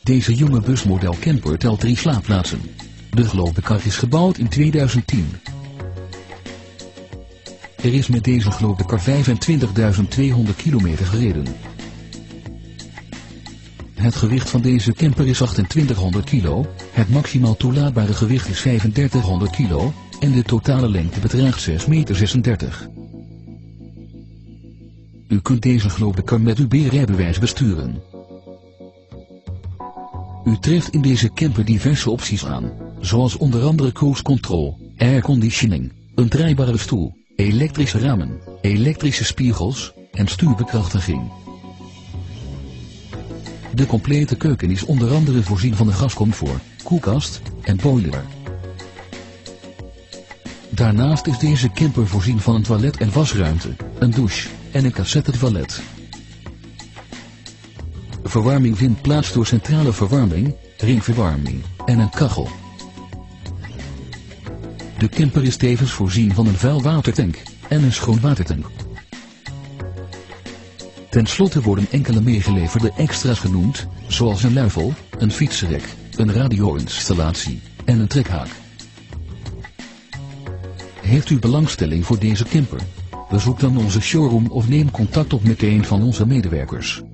Deze jonge busmodel camper telt 3 slaapplaatsen. De Globekar is gebouwd in 2010. Er is met deze Globekar 25.200 kilometer gereden. Het gewicht van deze camper is 2800 kilo, het maximaal toelaatbare gewicht is 3500 kilo en de totale lengte bedraagt 6,36 meter. U kunt deze Globekar met uw B-rijbewijs besturen. U treft in deze camper diverse opties aan, zoals onder andere cruise control, airconditioning, een draaibare stoel, elektrische ramen, elektrische spiegels en stuurbekrachtiging. De complete keuken is onder andere voorzien van een gascomfort, koelkast en boiler. Daarnaast is deze camper voorzien van een toilet en wasruimte, een douche en een cassettetoilet. Verwarming vindt plaats door centrale verwarming, ringverwarming en een kachel. De camper is tevens voorzien van een vuilwatertank en een schoonwatertank. Ten slotte worden enkele meegeleverde extra's genoemd, zoals een luifel, een fietsrek, een radio-installatie en een trekhaak. Heeft u belangstelling voor deze camper? Bezoek dan onze showroom of neem contact op met een van onze medewerkers.